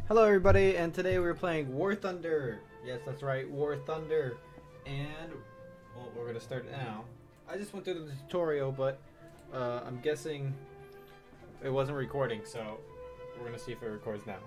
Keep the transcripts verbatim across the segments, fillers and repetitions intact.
Hello everybody, and today we're playing War Thunder. Yes, that's right, War Thunder. And, well, we're gonna start now. I just went through the tutorial, but uh, I'm guessing it wasn't recording, so we're gonna see if it records now.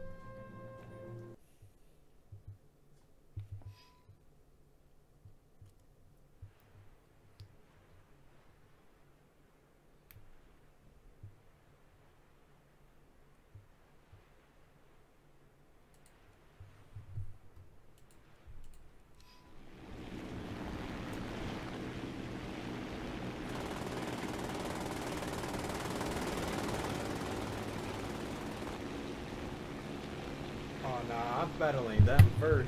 Oh nah, I'm battling them first.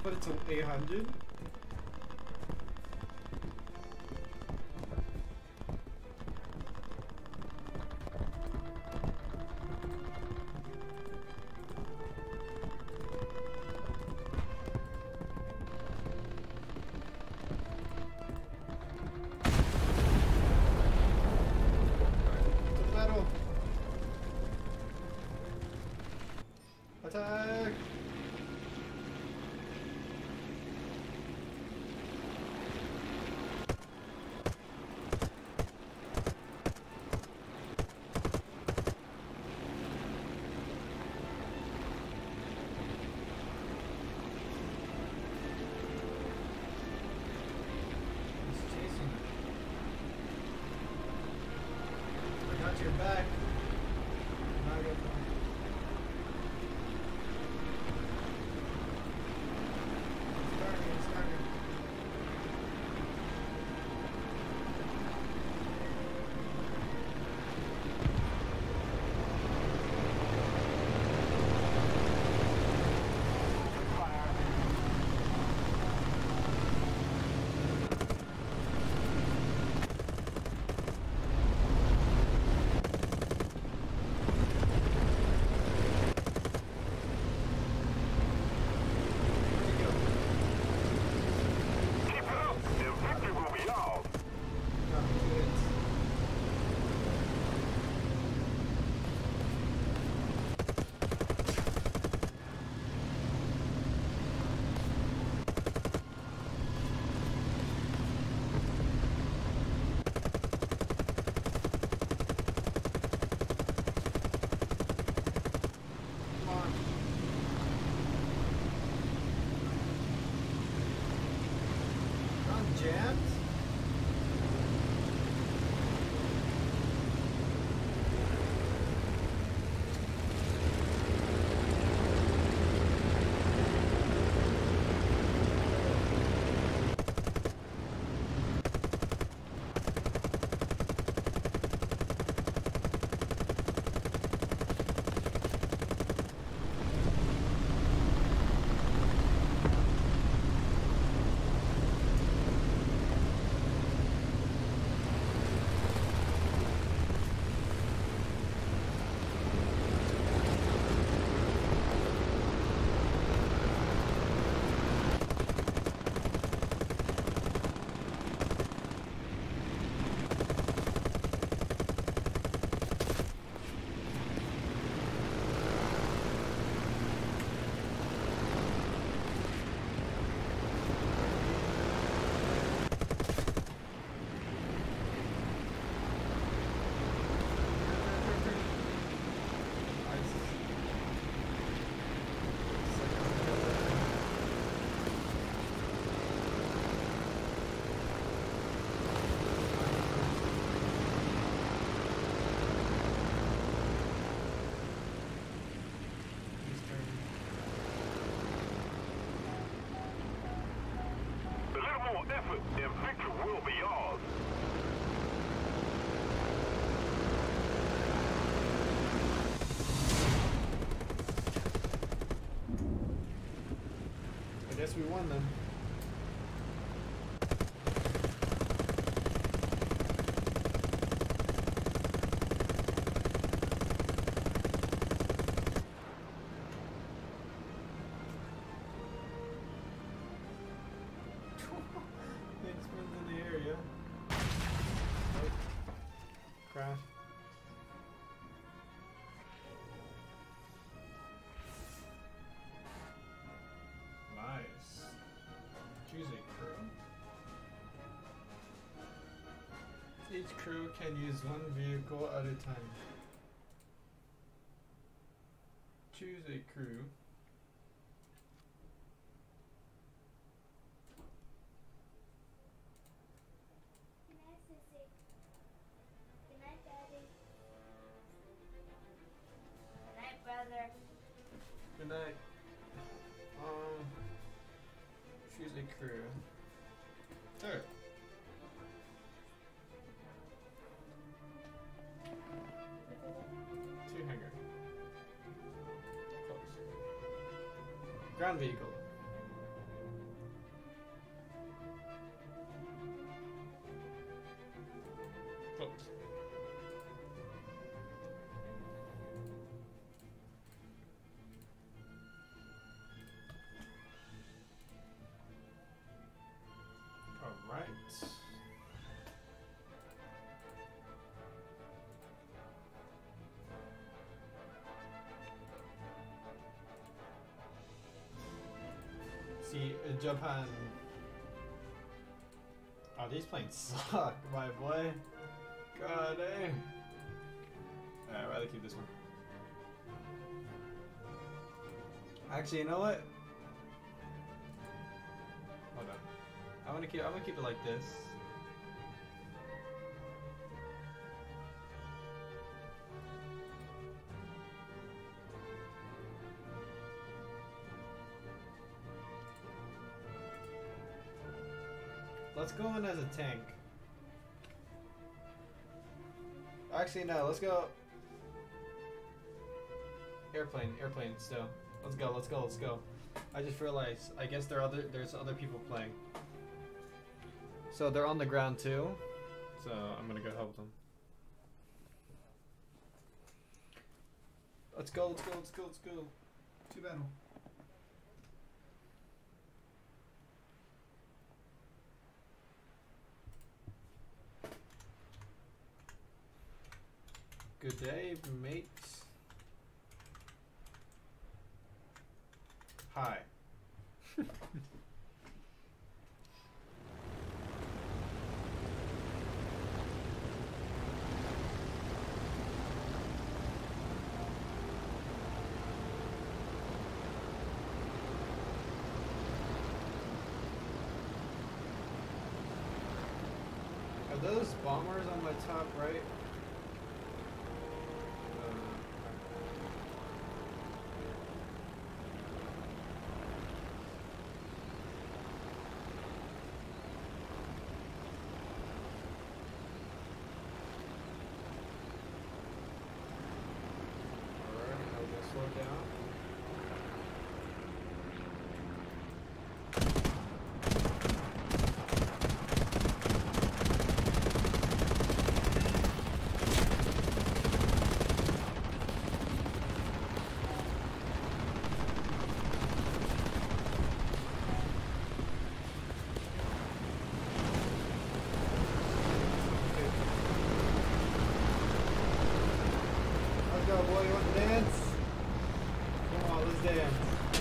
put it to eight hundred. Attack! He's chasing me. I got your back. Now I got the jammed? Effort and victory will be ours. I guess we won them. Crash. Nice. Choose a crew. Each crew can use one vehicle at a time. Choose a crew. Good night. Um, choose a crew. There. Two hangar. Close. Ground vehicle. Japan. Oh, these planes suck, my boy. God dang. Alright, I'd rather keep this one. Actually, you know what? Hold on. I'm gonna keep. I'm gonna keep it like this. Let's go in as a tank. Actually, no. Let's go. Airplane, airplane. Still. Let's go. Let's go. Let's go. I just realized. I guess there are other. There's other people playing. So they're on the ground too. So I'm gonna go help them. Let's go. Let's go. Let's go. Let's go. To battle. Good day, mates. Hi. Are those bombers on my top right? Slow down. Let's go, boy. You want to dance? Come on, let's dance.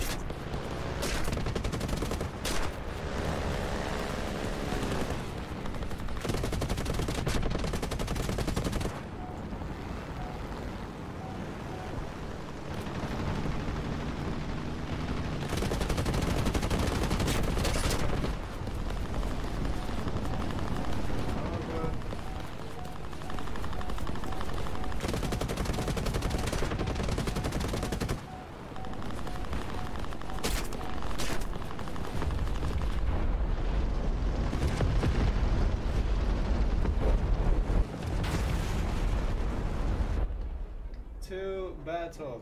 To battle.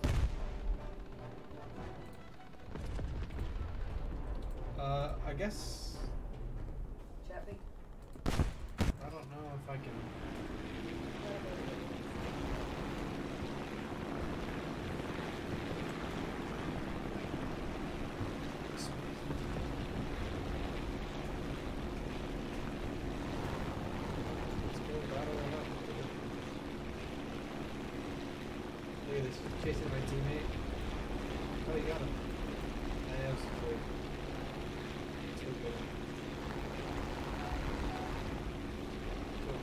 Uh, I guess. Chappy. I don't know if I can. Let's go battle it up. Look at this, chasing my teammate. Oh, you got him. Yeah, that's cool. Too good. Cool.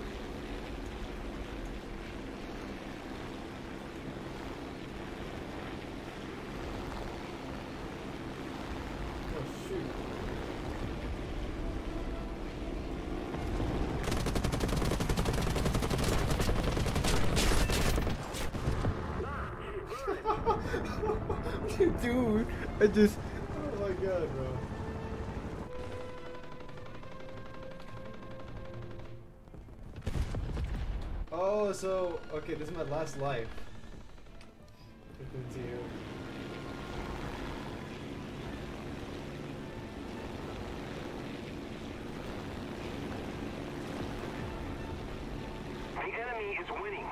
Oh, shoot. Dude, I just, oh my god, bro. Oh, so, okay, this is my last life. fifteen to you. The enemy is winning.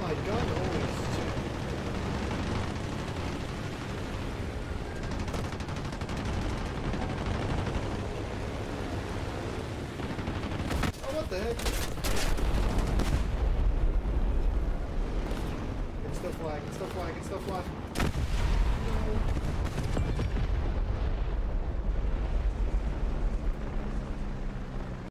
my gun always... Oh, what the heck? It's still flying, it's still flying, it's still flying. No.